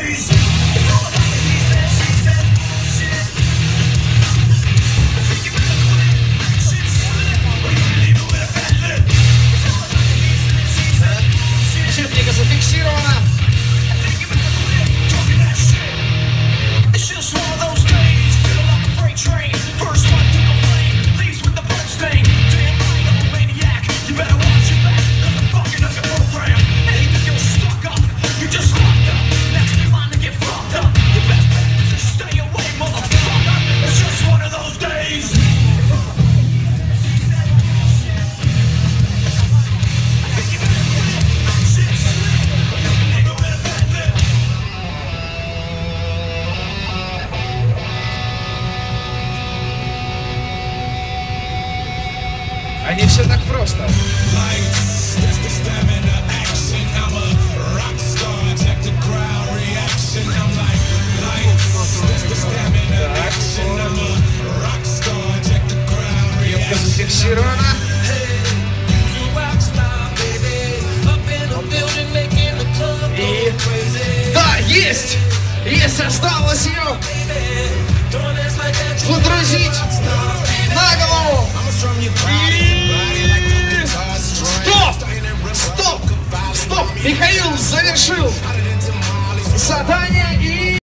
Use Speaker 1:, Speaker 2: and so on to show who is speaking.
Speaker 1: Техника зафиксирована. А не все так просто. Юбка зафиксирована. И... Да, есть! Есть, осталось ее подрузить на голову. И...